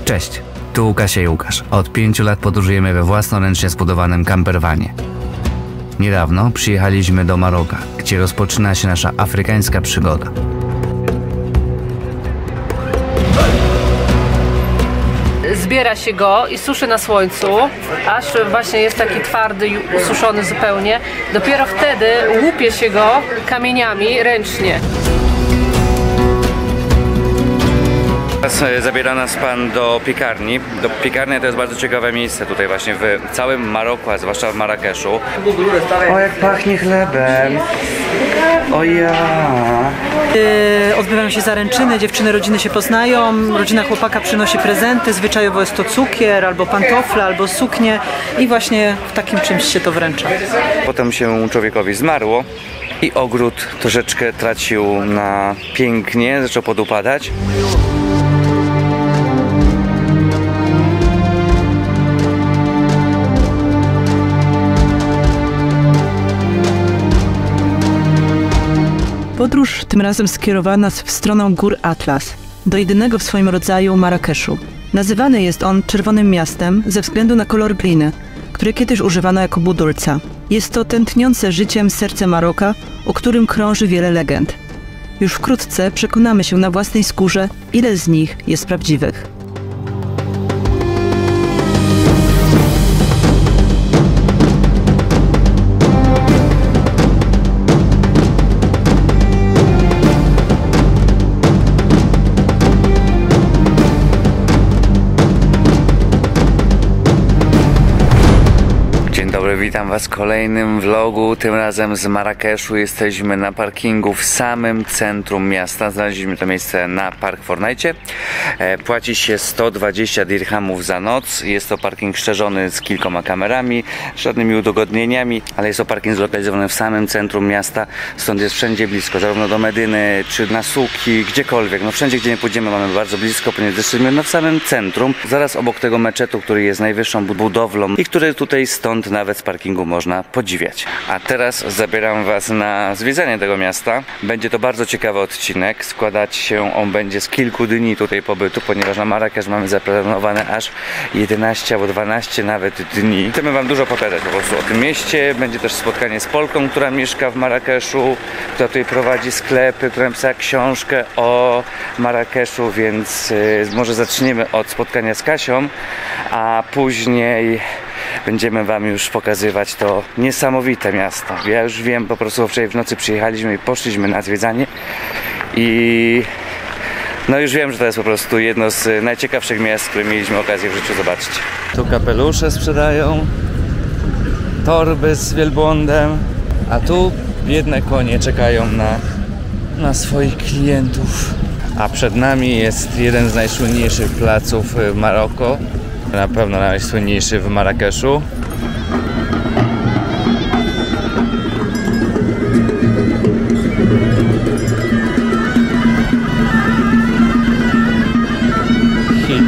Cześć, tu Kasia i Łukasz. Od 5 lat podróżujemy we własnoręcznie zbudowanym campervanie. Niedawno przyjechaliśmy do Maroka, gdzie rozpoczyna się nasza afrykańska przygoda. Zbiera się go i suszy na słońcu, aż właśnie jest taki twardy i ususzony zupełnie. Dopiero wtedy łupie się go kamieniami ręcznie. Teraz zabiera nas pan do piekarni. Piekarnia to jest bardzo ciekawe miejsce tutaj właśnie w całym Maroku, a zwłaszcza w Marrakeszu. O, jak pachnie chlebem. O ja. Odbywają się zaręczyny, dziewczyny rodziny się poznają, rodzina chłopaka przynosi prezenty, zwyczajowo jest to cukier, albo pantofle, albo suknie i właśnie w takim czymś się to wręcza. Potem się człowiekowi zmarło i ogród troszeczkę tracił na pięknie, zaczął podupadać. Podróż tym razem skierowała nas w stronę gór Atlas, do jedynego w swoim rodzaju Marrakeszu. Nazywany jest on Czerwonym Miastem ze względu na kolor gliny, który kiedyś używano jako budulca. Jest to tętniące życiem serce Maroka, o którym krąży wiele legend. Już wkrótce przekonamy się na własnej skórze, ile z nich jest prawdziwych. Witam Was w kolejnym vlogu, tym razem z Marrakeszu. Jesteśmy na parkingu w samym centrum miasta. Znaleźliśmy to miejsce na Park Fortnite. Płaci się 120 dirhamów za noc. Jest to parking szczerzony z kilkoma kamerami, żadnymi udogodnieniami, ale jest to parking zlokalizowany w samym centrum miasta, stąd jest wszędzie blisko, zarówno do Medyny, czy na Suki, gdziekolwiek. No wszędzie, gdzie nie pójdziemy, mamy bardzo blisko, ponieważ jesteśmy w samym centrum, zaraz obok tego meczetu, który jest najwyższą budowlą i który tutaj stąd nawet z parkingu można podziwiać. A teraz zabieram Was na zwiedzanie tego miasta. Będzie to bardzo ciekawy odcinek. Składać się on będzie z kilku dni tutaj pobytu, ponieważ na Marrakesz mamy zaplanowane aż 11 albo 12 nawet dni. Chcemy Wam dużo pokazać po prostu o tym mieście. Będzie też spotkanie z Polką, która mieszka w Marrakeszu, która tutaj prowadzi sklepy, która napisała książkę o Marrakeszu, więc może zaczniemy od spotkania z Kasią, a później będziemy Wam już pokazywać to niesamowite miasto. Ja już wiem, po prostu wczoraj w nocy przyjechaliśmy i poszliśmy na zwiedzanie i no już wiem, że to jest po prostu jedno z najciekawszych miast, które mieliśmy okazję w życiu zobaczyć. Tu kapelusze sprzedają, torby z wielbłądem, a tu biedne konie czekają na swoich klientów. A przed nami jest jeden z najsłynniejszych placów w Maroku. Na pewno najsłynniejszy w Marrakeszu. Hit.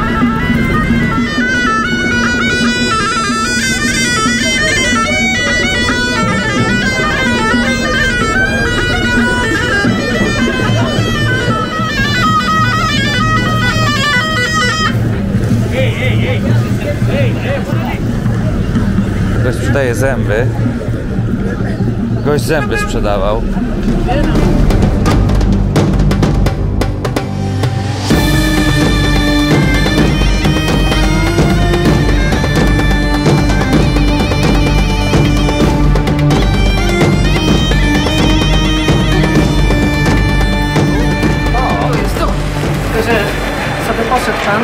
Ktoś sprzedaje zęby. Gość zęby sprzedawał. O, jest tu. Tylko, że sobie poszedł pan.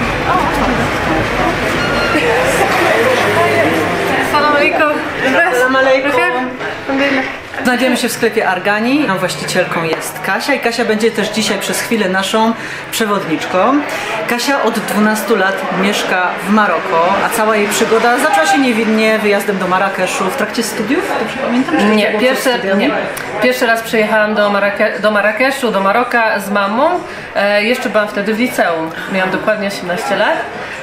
Salam alejkum. Znajdziemy się w sklepie Argani. Właścicielką jest Kasia i Kasia będzie też dzisiaj przez chwilę naszą przewodniczką. Kasia od 12 lat mieszka w Maroko, a cała jej przygoda zaczęła się niewinnie wyjazdem do Marrakeszu w trakcie studiów, dobrze pamiętam? Nie, pierwszy raz przyjechałam do Marrakeszu, do Maroka z mamą. Jeszcze byłam wtedy w liceum, miałam dokładnie 18 lat.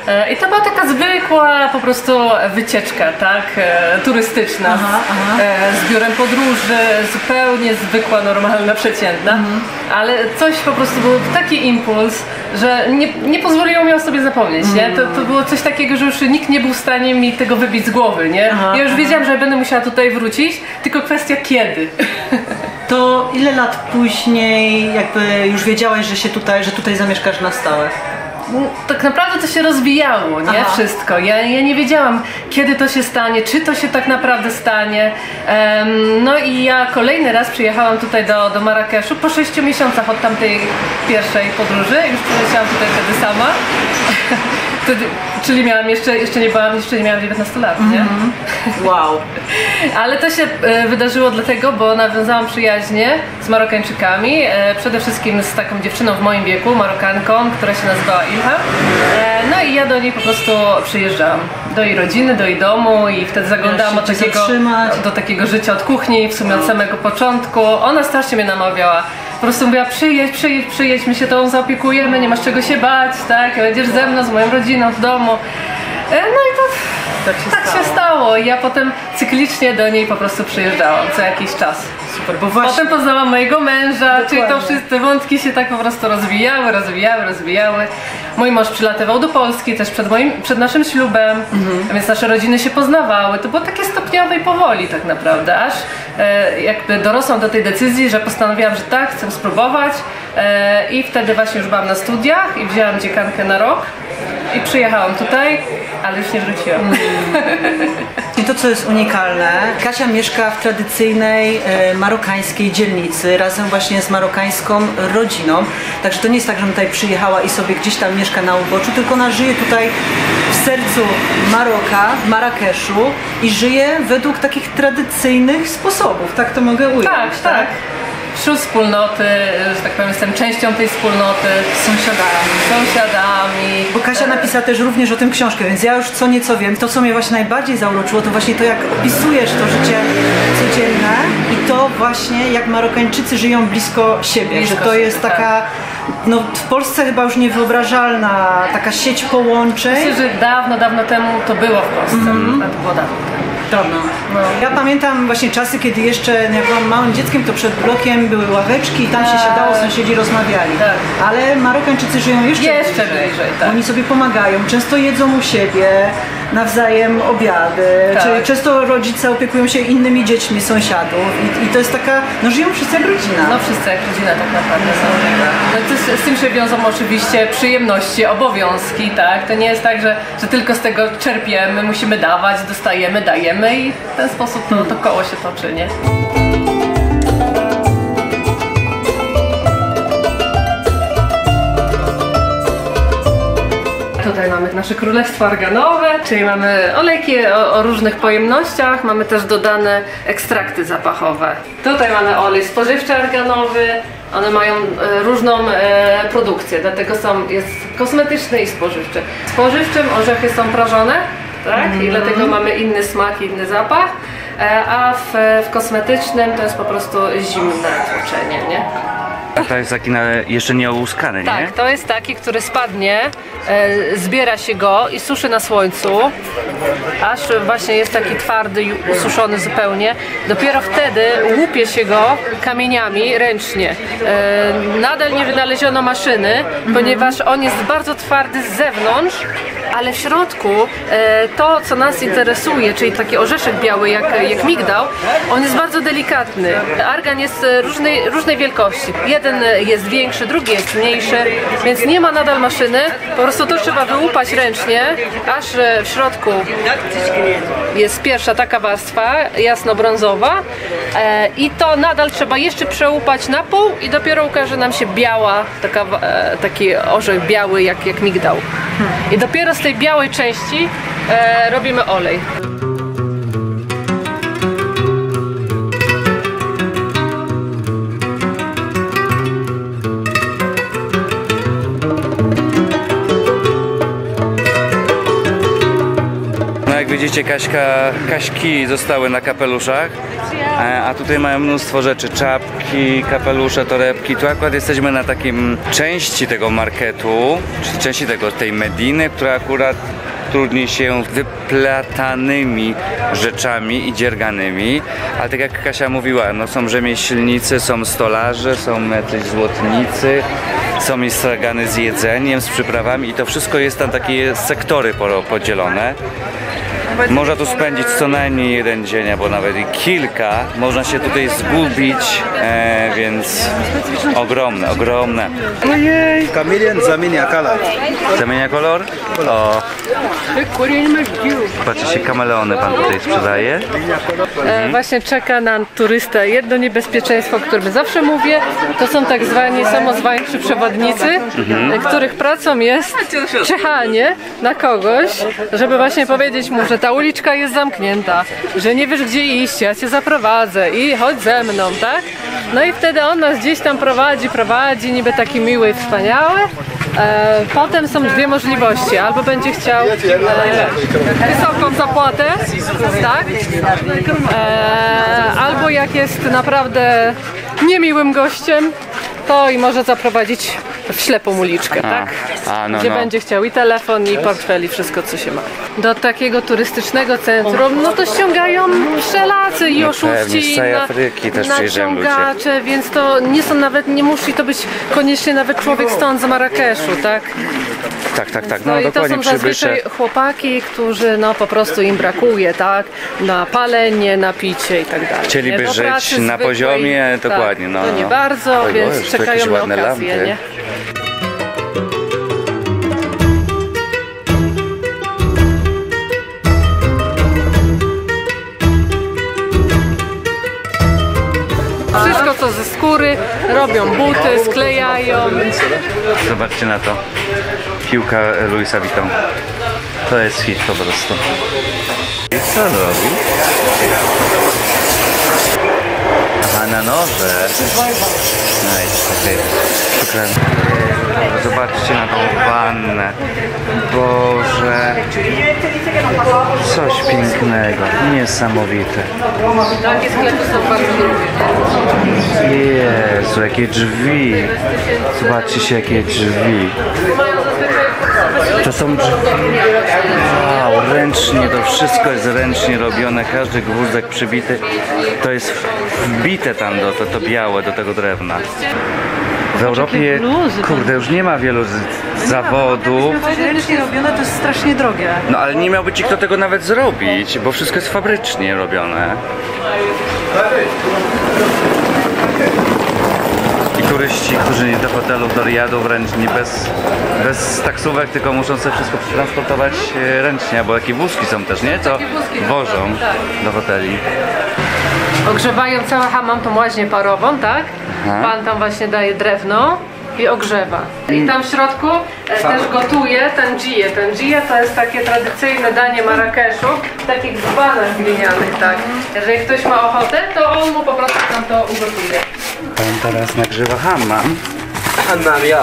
I to była taka zwykła po prostu wycieczka, tak, turystyczna, z biurem podróży, zupełnie zwykła, normalna, przeciętna, ale coś po prostu był taki impuls, że nie pozwoliło mi o sobie zapomnieć, nie? To było coś takiego, że już nikt nie był w stanie mi tego wybić z głowy, nie? Ja już wiedziałam, że będę musiała tutaj wrócić, tylko kwestia kiedy. To ile lat później jakby już wiedziałaś, że tutaj zamieszkasz na stałe? Tak naprawdę to się rozwijało, nie? Wszystko. Ja nie wiedziałam, kiedy to się stanie, czy to się tak naprawdę stanie. No i ja kolejny raz przyjechałam tutaj do Marrakeszu po 6 miesiącach od tamtej pierwszej podróży. Już przyleciałam tutaj wtedy sama. Wtedy, czyli miałam jeszcze nie miałam 19 lat, nie? Wow. Ale to się wydarzyło dlatego, bo nawiązałam przyjaźnie z Marokańczykami, przede wszystkim z taką dziewczyną w moim wieku, Marokanką, która się nazywała Ilha. No i ja do niej po prostu przyjeżdżałam, do jej rodziny, do jej domu i wtedy zaglądałam do takiego życia od kuchni, w sumie od samego początku. Ona strasznie mnie namawiała. Po prostu mówiła, przyjedź, my się tobą zaopiekujemy, nie masz czego się bać, tak? Będziesz ze mną, z moją rodziną w domu. No i to tak się stało. I ja potem cyklicznie do niej po prostu przyjeżdżałam co jakiś czas. Super, bo właśnie... Potem poznałam mojego męża, czyli to wszystkie wątki się tak po prostu rozwijały. Mój mąż przylatywał do Polski też przed naszym ślubem, więc nasze rodziny się poznawały. To było takie stopniowe i powoli tak naprawdę, aż jakby dorosłam do tej decyzji, że postanowiłam, że tak, chcę spróbować i wtedy właśnie już byłam na studiach i wzięłam dziekankę na rok i przyjechałam tutaj, ale już nie wróciłam. I to, co jest unikalne, Kasia mieszka w tradycyjnej marokańskiej dzielnicy razem właśnie z marokańską rodziną. Także to nie jest tak, że ona tutaj przyjechała i sobie gdzieś tam mieszka na uboczu, tylko ona żyje tutaj w sercu Maroka, w Marrakeszu i żyje według takich tradycyjnych sposobów. Tak to mogę ująć? Tak. Wśród wspólnoty, że tak powiem, jestem częścią tej wspólnoty, z sąsiadami. Bo Kasia napisała też również o tym książkę, więc ja już co nieco wiem. To, co mnie właśnie najbardziej zauroczyło, to właśnie to, jak opisujesz to życie codzienne i to właśnie, jak Marokańczycy żyją blisko siebie. Że to jest taka, no w Polsce chyba już niewyobrażalna taka sieć połączeń. Myślę, że dawno temu to było w Polsce, a to było dawno. No. Ja pamiętam właśnie czasy, kiedy jeszcze jak byłam małym dzieckiem, to przed blokiem były ławeczki i tam się siadało, sąsiedzi rozmawiali. Ale Marokańczycy żyją jeszcze bliżej. Tak. Oni sobie pomagają, często jedzą u siebie, nawzajem obiady, czy często rodzice opiekują się innymi dziećmi sąsiadów i to jest taka, no żyją wszyscy jak rodzina. No wszyscy jak rodzina tak naprawdę są. No, z tym się wiążą oczywiście przyjemności, obowiązki, tak? To nie jest tak, że tylko z tego czerpiemy, musimy dawać, dostajemy, dajemy i w ten sposób to koło się toczy, nie? Tutaj mamy nasze królestwo arganowe, czyli mamy olejki o różnych pojemnościach, mamy też dodane ekstrakty zapachowe. Tutaj mamy olej spożywczy arganowy, one mają różną produkcję, dlatego jest kosmetyczny i spożywczy. W spożywczym orzechy są prażone, tak? I dlatego mamy inny smak, inny zapach, a w kosmetycznym to jest po prostu zimne tłoczenie, nie? To jest taki jeszcze nieołuskany, nie? Tak, to jest taki, który spadnie, zbiera się go i suszy na słońcu, aż właśnie jest taki twardy, ususzony zupełnie. Dopiero wtedy łupie się go kamieniami ręcznie. Nadal nie wynaleziono maszyny, ponieważ on jest bardzo twardy z zewnątrz, ale w środku to, co nas interesuje, czyli taki orzeszek biały jak migdał, on jest bardzo delikatny. Argan jest różnej wielkości. Jeden jest większy, drugi jest mniejszy, więc nie ma nadal maszyny, po prostu to trzeba wyłupać ręcznie, aż w środku jest pierwsza taka warstwa jasno-brązowa i to nadal trzeba jeszcze przełupać na pół i dopiero ukaże nam się biała, taki orzech biały jak migdał. I dopiero z tej białej części robimy olej. widzicie, Kaśki zostały na kapeluszach, a tutaj mają mnóstwo rzeczy, czapki, kapelusze, torebki. Tu akurat jesteśmy na takim części tego marketu, czy części tej Mediny, która akurat trudni się wyplatanymi rzeczami i dzierganymi, ale tak jak Kasia mówiła, no są rzemieślnicy, są stolarze, są jacyś złotnicy, są i stragany z jedzeniem, z przyprawami i to wszystko jest tam takie sektory podzielone. Można tu spędzić co najmniej jeden dzień, albo nawet i kilka. Można się tutaj zgubić, więc ogromne, ogromne. Ojej! Chameleon zamienia kolor. Zamienia kolor? O! Patrzcie, kameleony pan tutaj sprzedaje. Właśnie czeka na turystę jedno niebezpieczeństwo, o którym zawsze mówię. To są tak zwani samozwańczy przewodnicy, których pracą jest czyhanie na kogoś, żeby właśnie powiedzieć mu, że ta uliczka jest zamknięta, że nie wiesz gdzie iść, ja cię zaprowadzę i chodź ze mną, tak? No i wtedy on nas gdzieś tam prowadzi, niby taki miły i wspaniały. Potem są dwie możliwości, albo będzie chciał wysoką zapłatę, tak? Albo jak jest naprawdę niemiłym gościem, to i może zaprowadzić w ślepą uliczkę, tak? Gdzie będzie chciał i telefon, i portfel, i wszystko co się ma. Do takiego turystycznego centrum, no to ściągają wszelacy i oszuści, z całej Afryki też przyjeżdżają ludzie. naciągacze, więc to nie są nawet, nie musi to być koniecznie nawet człowiek stąd z Marrakeszu, tak? Tak, No no i to dokładnie, są zazwyczaj chłopaki, którzy no po prostu im brakuje, tak? Na palenie, na picie i tak dalej. Chcieliby Do żyć pracy na zwykłej, poziomie, tak, dokładnie. No, to nie bardzo, Oj, więc Boże, tu czekają jakieś na ładne okazję, lampy. nie? Wszystko co ze skóry, robią buty, sklejają. Zobaczcie na to. Piłka Louisa Vuitton. To jest hit po prostu. I co robi? Aha, na noże. Nice, okej. Zobaczcie na tą wannę. Boże. Coś pięknego. Niesamowite. Takie sklepy są bardzo drogie. Jezu, jakie drzwi. Zobaczcie się, jakie drzwi. To są drzwi. Wow, ręcznie, to wszystko jest ręcznie robione, każdy gwóźdek przybity. To jest wbite tam to białe do tego drewna. W Europie, kurde, już nie ma wielu zawodów. Ręcznie robione to jest strasznie drogie. No ale nie miałby ci kto tego nawet zrobić, bo wszystko jest fabrycznie robione. I turyści, którzy do hotelów, do Riyadu ręcznie, bez taksówek, tylko muszą sobie wszystko transportować ręcznie, bo jakie wózki są też, nie? Co wożą do hoteli. Ogrzewają cały hammam, tą łaźnię parową, tak? Aha. Pan tam właśnie daje drewno i ogrzewa. I tam w środku też gotuje tangije. Tangije to jest takie tradycyjne danie Marrakeszu w takich dzbanach glinianych, tak? Jeżeli ktoś ma ochotę, to on mu po prostu tam to ugotuje. Pan teraz nagrzewa hammam. Hammam, ja.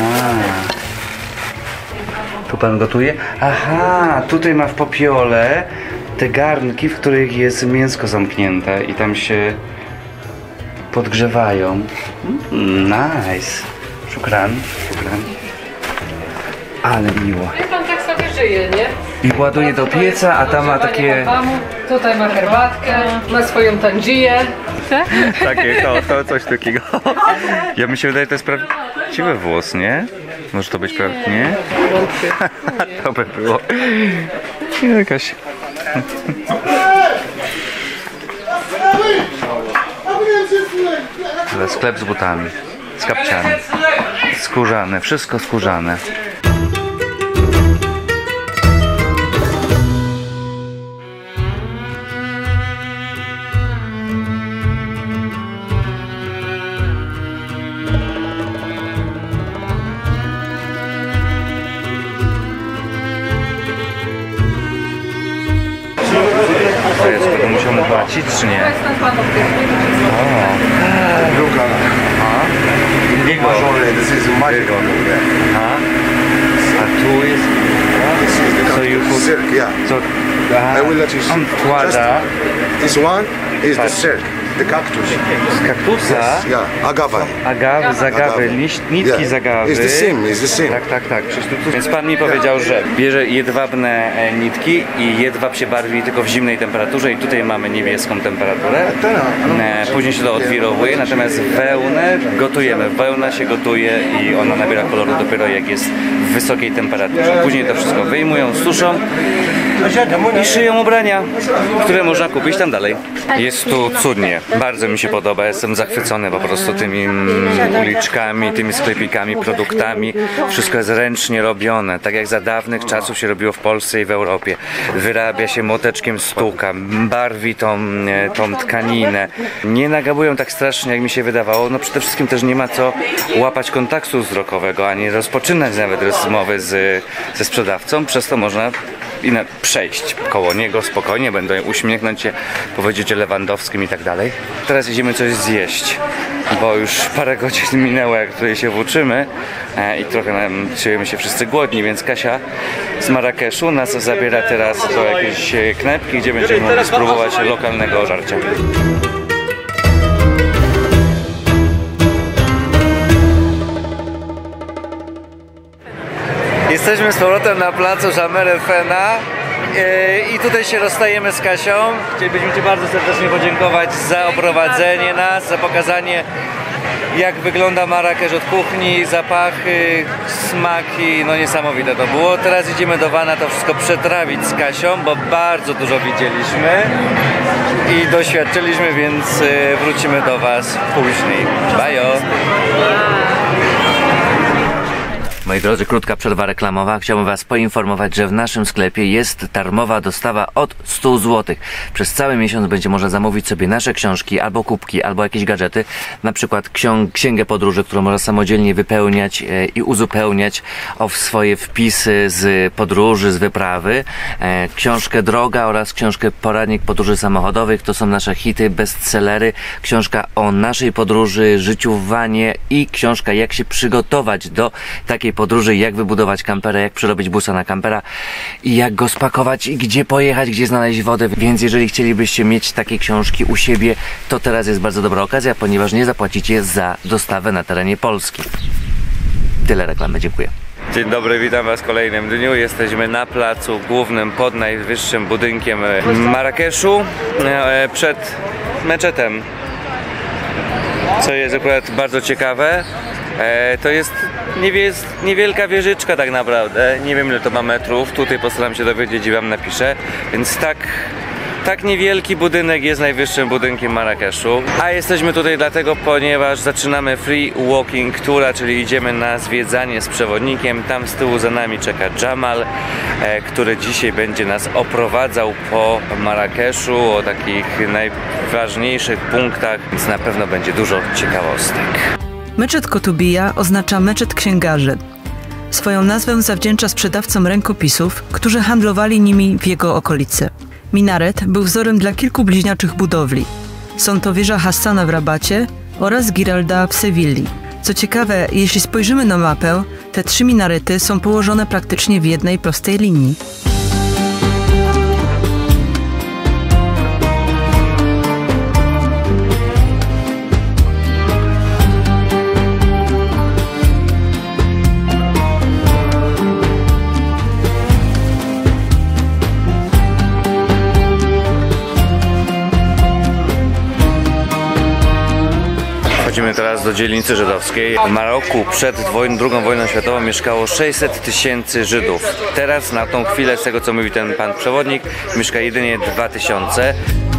Tu pan gotuje? Aha, tutaj ma w popiole te garnki, w których jest mięsko zamknięte i tam się podgrzewają. Nice. Szukran. Ale miło. I pan tak sobie żyje, nie? I ładuje do pieca, a tam ma takie... Hammamu. Tutaj ma herbatkę, ma swoją tangiję. Takie, to coś takiego. Ja mi się wydaje, że to jest prawdziwy włos, nie? Może to być prawdziwe? Nie? To by było. Jakaś... Ale sklep z butami, z kapciami, skórzane, wszystko skórzane. To jest, będę musiał mu płacić, czy nie? Bigo. A tu jest... Co you put... Cirque, yeah. Co... I will let you see. On wkłada This one is the silk, the cactus. z kaktusa Yeah, agave. agawy, z agawy, nitki z agawy. It's the same. Tak. Więc pan mi powiedział, że bierze jedwabne nitki i jedwab się barwi tylko w zimnej temperaturze i tutaj mamy niebieską temperaturę. Później się to odwirowuje, natomiast wełnę gotujemy. Wełna się gotuje i ona nabiera koloru dopiero jak jest w wysokiej temperaturze. Później to wszystko wyjmują, suszą i szyją ubrania, które można kupić tam dalej. Jest tu cudnie, bardzo mi się podoba, jestem zachwycony po prostu tymi uliczkami, tymi sklepikami, produktami. Wszystko jest ręcznie robione, tak jak za dawnych czasów się robiło w Polsce i w Europie. Wyrabia się młoteczkiem stuka, barwi tą tkaninę. Nie nagabują tak strasznie, jak mi się wydawało. No przede wszystkim też nie ma co łapać kontaktu wzrokowego, ani rozpoczynać nawet rozmowy ze sprzedawcą, przez to można przejść koło niego spokojnie, będą uśmiechnąć się, powiedzieć o Lewandowskim i tak dalej. Teraz idziemy coś zjeść, bo już parę godzin minęło, jak tutaj się włóczymy i trochę czujemy się wszyscy głodni, więc Kasia z Marrakeszu nas zabiera teraz do jakiejś knajpki, gdzie będziemy mogli spróbować lokalnego żarcia. Jesteśmy z powrotem na placu Jean Fena i tutaj się rozstajemy z Kasią. Chcielibyśmy Ci bardzo serdecznie podziękować za oprowadzenie nas, za pokazanie, jak wygląda Marrakesz od kuchni, zapachy, smaki, no niesamowite to było. Teraz idziemy do Vanna to wszystko przetrawić z Kasią, bo bardzo dużo widzieliśmy i doświadczyliśmy, więc wrócimy do Was później. Bajo! Moi drodzy, krótka przerwa reklamowa. Chciałbym Was poinformować, że w naszym sklepie jest darmowa dostawa od 100 zł. Przez cały miesiąc będzie można zamówić sobie nasze książki, albo kubki, albo jakieś gadżety. Na przykład księgę podróży, którą można samodzielnie wypełniać i uzupełniać o swoje wpisy z podróży, z wyprawy. Książkę Droga oraz książkę Poradnik podróży samochodowych. To są nasze hity, bestsellery. Książka o naszej podróży, życiu w vanie i książka jak się przygotować do takiej podróży, jak wybudować kampera, jak przerobić busa na kampera i jak go spakować i gdzie pojechać, gdzie znaleźć wodę. Więc jeżeli chcielibyście mieć takie książki u siebie, to teraz jest bardzo dobra okazja, ponieważ nie zapłacicie za dostawę na terenie Polski. Tyle reklamy, dziękuję. Dzień dobry, witam Was w kolejnym dniu. Jesteśmy na placu głównym pod najwyższym budynkiem Marrakeszu przed meczetem, co jest akurat bardzo ciekawe. To jest niewielka wieżyczka tak naprawdę, nie wiem ile to ma metrów, tutaj postaram się dowiedzieć i Wam napiszę, więc tak niewielki budynek jest najwyższym budynkiem Marrakeszu. A jesteśmy tutaj dlatego, ponieważ zaczynamy free walking toura, czyli idziemy na zwiedzanie z przewodnikiem. Tam z tyłu za nami czeka Jamal, który dzisiaj będzie nas oprowadzał po Marrakeszu, o takich najważniejszych punktach, więc na pewno będzie dużo ciekawostek. Meczet Kotubija oznacza meczet księgarzy. Swoją nazwę zawdzięcza sprzedawcom rękopisów, którzy handlowali nimi w jego okolicy. Minaret był wzorem dla kilku bliźniaczych budowli. Są to wieża Hassana w Rabacie oraz Giralda w Sewilli. Co ciekawe, jeśli spojrzymy na mapę, te 3 minarety są położone praktycznie w jednej prostej linii. Wchodzimy teraz do dzielnicy żydowskiej. W Maroku przed II wojną światową mieszkało 600 000 Żydów. Teraz na tą chwilę, z tego co mówi ten pan przewodnik, mieszka jedynie 2000.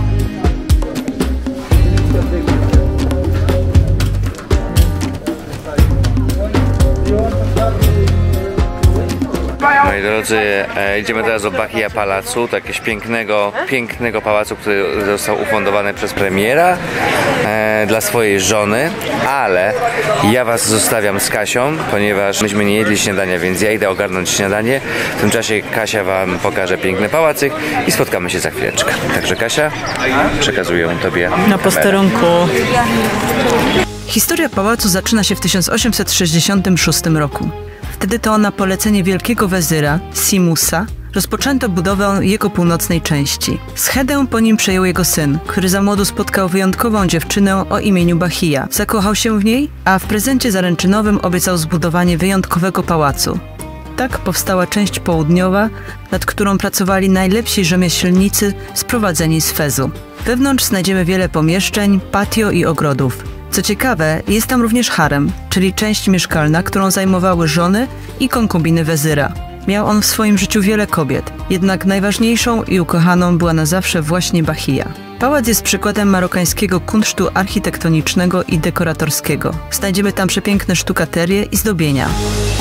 Moi drodzy, idziemy teraz do Bahia Palacu, to jakiegoś pięknego pałacu, który został ufundowany przez premiera dla swojej żony, ale ja Was zostawiam z Kasią, ponieważ myśmy nie jedli śniadania, więc ja idę ogarnąć śniadanie. W tym czasie Kasia Wam pokaże piękny pałacyk i spotkamy się za chwileczkę. Także Kasia, przekazuję Tobie na posterunku. Historia pałacu zaczyna się w 1866 roku. Wtedy to na polecenie wielkiego wezyra, Simusa, rozpoczęto budowę jego północnej części. Schedę po nim przejął jego syn, który za młodu spotkał wyjątkową dziewczynę o imieniu Bahia. Zakochał się w niej, a w prezencie zaręczynowym obiecał zbudowanie wyjątkowego pałacu. Tak powstała część południowa, nad którą pracowali najlepsi rzemieślnicy sprowadzeni z Fezu. Wewnątrz znajdziemy wiele pomieszczeń, patio i ogrodów. Co ciekawe, jest tam również harem, czyli część mieszkalna, którą zajmowały żony i konkubiny wezyra. Miał on w swoim życiu wiele kobiet, jednak najważniejszą i ukochaną była na zawsze właśnie Bahia. Pałac jest przykładem marokańskiego kunsztu architektonicznego i dekoratorskiego. Znajdziemy tam przepiękne sztukaterie i zdobienia.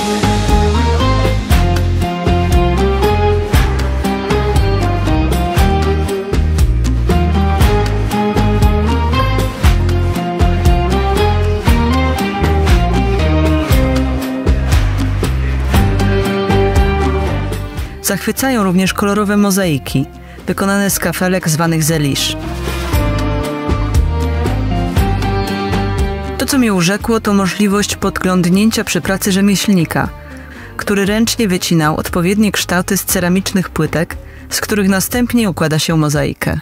Zachwycają również kolorowe mozaiki, wykonane z kafelek zwanych zelisz. To, co mnie urzekło, to możliwość podglądnięcia przy pracy rzemieślnika, który ręcznie wycinał odpowiednie kształty z ceramicznych płytek, z których następnie układa się mozaikę.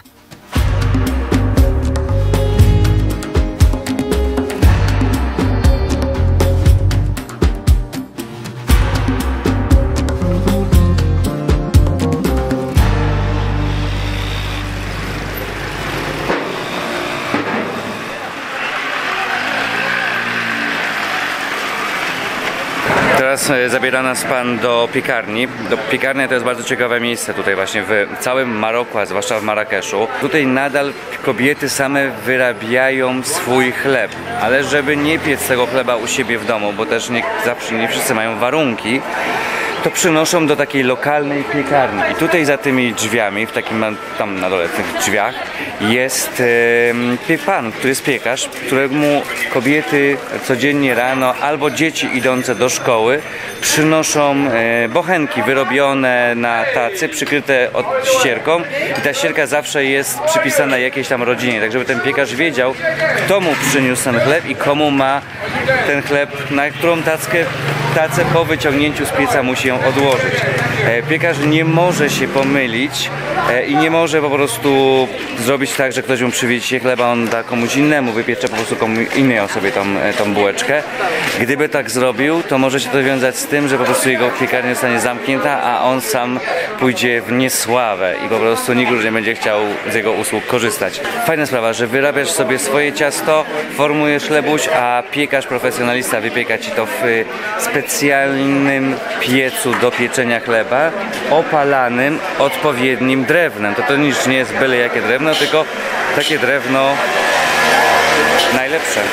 Teraz zabiera nas pan do piekarni. Piekarnia to jest bardzo ciekawe miejsce tutaj właśnie w całym Maroku, a zwłaszcza w Marrakeszu. Tutaj nadal kobiety same wyrabiają swój chleb, ale żeby nie piec tego chleba u siebie w domu, bo też nie wszyscy mają warunki, to przynoszą do takiej lokalnej piekarni. I tutaj za tymi drzwiami, w takim tam na dole tych drzwiach, jest pan, który jest piekarz, któremu kobiety codziennie rano albo dzieci idące do szkoły przynoszą bochenki wyrobione na tacy, przykryte ścierką i ta ścierka zawsze jest przypisana jakiejś tam rodzinie, tak żeby ten piekarz wiedział, kto mu przyniósł ten chleb i komu ma ten chleb, na którą tacę po wyciągnięciu z pieca musi ją odłożyć. Piekarz nie może się pomylić i nie może po prostu zrobić tak, że ktoś mu przywiezie chleba, on da komuś innemu, wypiecze po prostu komuś innej osobie tą bułeczkę. Gdyby tak zrobił, to może się to wiązać z tym, że po prostu jego piekarnia zostanie zamknięta, a on sam pójdzie w niesławę i po prostu nikt już nie będzie chciał z jego usług korzystać. Fajna sprawa, że wyrabiasz sobie swoje ciasto, formujesz chlebuś, a piekarz profesjonalista wypieka ci to w specjalnym piecu do pieczenia chleba, opalanym odpowiednim drewnem. To nic nie jest byle jakie drewno, tylko takie drewno najlepsze.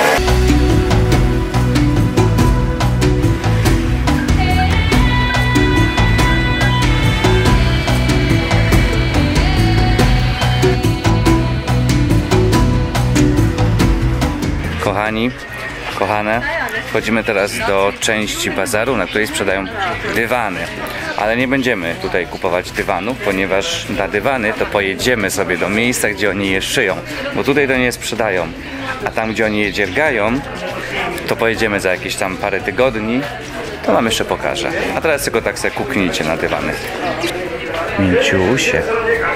Kochani, kochane, wchodzimy teraz do części bazaru, na której sprzedają dywany. Ale nie będziemy tutaj kupować dywanów, ponieważ na dywany to pojedziemy sobie do miejsca, gdzie oni je szyją. Bo tutaj to nie sprzedają. A tam, gdzie oni je dziergają, to pojedziemy za jakieś tam parę tygodni. To wam jeszcze pokażę. A teraz tylko tak sobie kuknijcie na dywany. Mięciusie.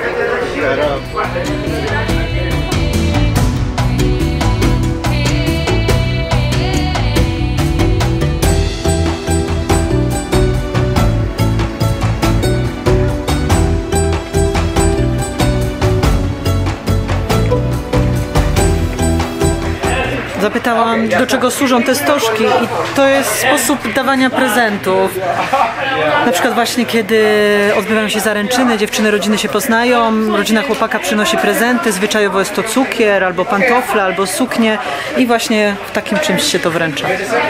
Zapytałam, do czego służą te stożki i to jest sposób dawania prezentów. Na przykład właśnie kiedy odbywają się zaręczyny, dziewczyny rodziny się poznają, rodzina chłopaka przynosi prezenty, zwyczajowo jest to cukier, albo pantofle, albo suknie i właśnie w takim czymś się to wręcza.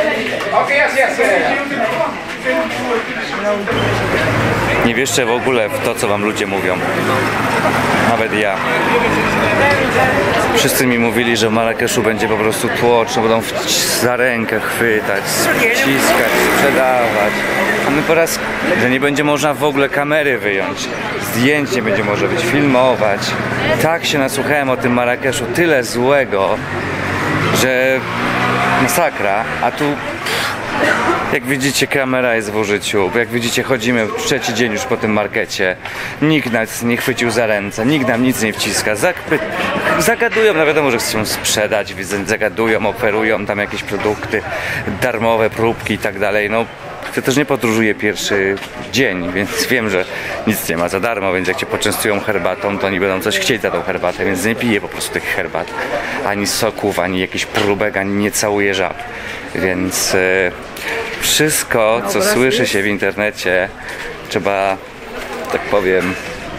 Nie wierzcie w ogóle w to, co wam ludzie mówią. Nawet ja. Wszyscy mi mówili, że w Marrakeszu będzie po prostu tłocz, będą za rękę chwytać, ściskać, sprzedawać. A my po raz, że nie będzie można w ogóle kamery wyjąć, zdjęć nie będzie można być, filmować. Tak się nasłuchałem o tym Marrakeszu, tyle złego, że masakra, a tu Jak widzicie, kamera jest w użyciu. Jak widzicie, chodzimy trzeci dzień już po tym markecie. Nikt nas nie chwycił za ręce, nikt nam nic nie wciska. Zagadują, no wiadomo, że chcą sprzedać, zagadują, oferują tam jakieś produkty, darmowe próbki i tak dalej. No, ja też nie podróżuję pierwszy dzień, więc wiem, że nic nie ma za darmo, więc jak cię poczęstują herbatą, to oni będą coś chcieć za tą herbatę, więc nie piję po prostu tych herbat. Ani soków, ani jakichś próbek, ani nie całuję żab. Więc wszystko, co słyszy się w internecie, trzeba, tak powiem,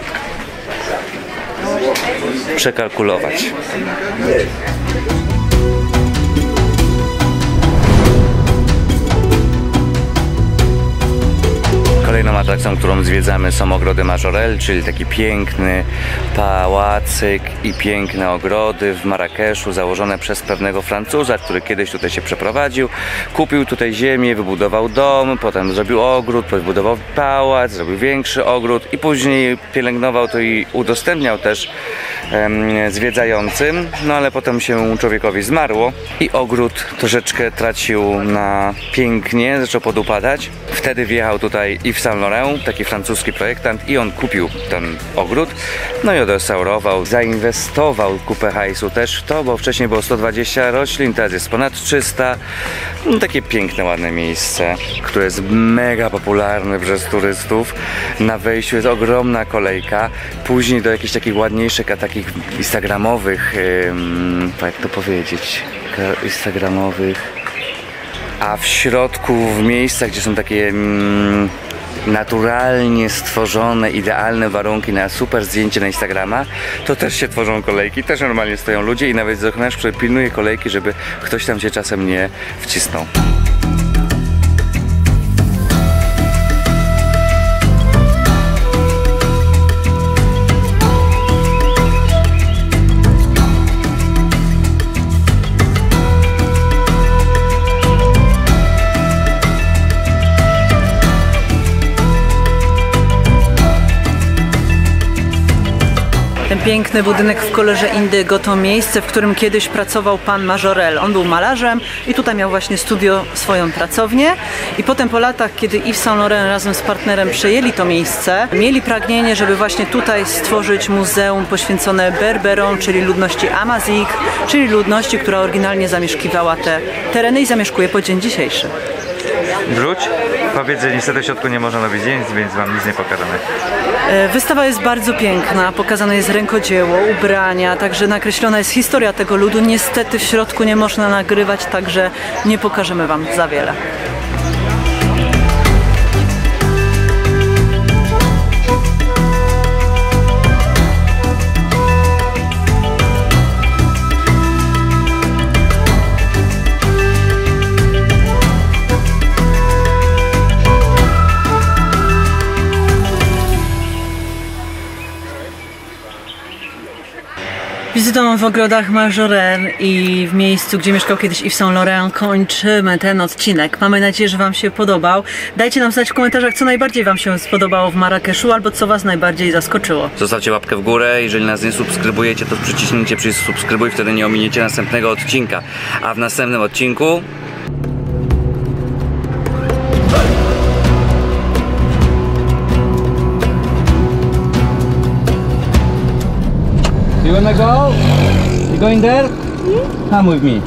przekalkulować. Kolejną atrakcją, którą zwiedzamy, są ogrody Majorelle, czyli taki piękny pałacyk i piękne ogrody w Marrakeszu założone przez pewnego Francuza, który kiedyś tutaj się przeprowadził, kupił tutaj ziemię, wybudował dom, potem zrobił ogród, wybudował pałac, zrobił większy ogród i później pielęgnował to i udostępniał też zwiedzającym, no ale potem się człowiekowi zmarło i ogród troszeczkę tracił na pięknie, zaczął podupadać. Wtedy wjechał tutaj Yves Saint Laurent, taki francuski projektant, i on kupił ten ogród, no i odrestaurował, zainwestował kupę hajsu też w to, bo wcześniej było 120 roślin, teraz jest ponad 300. No, takie piękne, ładne miejsce, które jest mega popularne przez turystów. Na wejściu jest ogromna kolejka, później do jakichś takich ładniejszych, takich instagramowych, jak to powiedzieć, instagramowych, a w środku, w miejscach, gdzie są takie naturalnie stworzone, idealne warunki na super zdjęcie na Instagrama, to też się tworzą kolejki, też normalnie stoją ludzie i nawet ochroniarz, który pilnuje kolejki, żeby ktoś tam się czasem nie wcisnął. Ten piękny budynek w kolorze indygo to miejsce, w którym kiedyś pracował pan Majorelle. On był malarzem i tutaj miał właśnie studio, swoją pracownię. I potem po latach, kiedy Yves Saint Laurent razem z partnerem przejęli to miejsce, mieli pragnienie, żeby właśnie tutaj stworzyć muzeum poświęcone Berberom, czyli ludności Amazigh, czyli ludności, która oryginalnie zamieszkiwała te tereny i zamieszkuje po dzień dzisiejszy. Wróć. Powiedz, że niestety w środku nie można robić zdjęć, więc wam nic nie pokażemy. Wystawa jest bardzo piękna, pokazane jest rękodzieło, ubrania, także nakreślona jest historia tego ludu. Niestety w środku nie można nagrywać, także nie pokażemy wam za wiele. Wizytą w ogrodach Majorelle i w miejscu, gdzie mieszkał kiedyś Yves Saint Laurent, kończymy ten odcinek. Mamy nadzieję, że wam się podobał. Dajcie nam znać w komentarzach, co najbardziej wam się spodobało w Marrakeszu, albo co was najbardziej zaskoczyło. Zostawcie łapkę w górę, jeżeli nas nie subskrybujecie, to przyciśnijcie przycisk subskrybuj, wtedy nie ominiecie następnego odcinka. A w następnym odcinku... You wanna go? You going there? Come with me.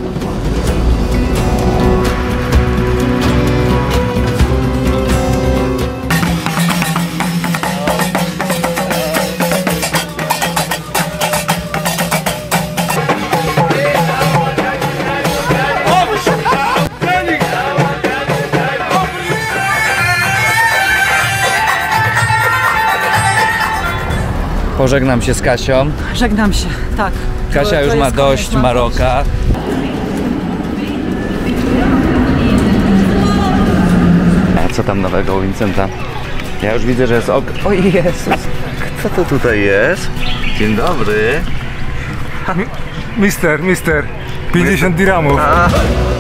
Pożegnam się z Kasią. Żegnam się, tak. Kasia już ma dość Maroka. A co tam nowego u Vincenta? Ja już widzę, że jest ok... O Jezus! Co to tutaj jest? Dzień dobry. Mister, 50 dirhamów.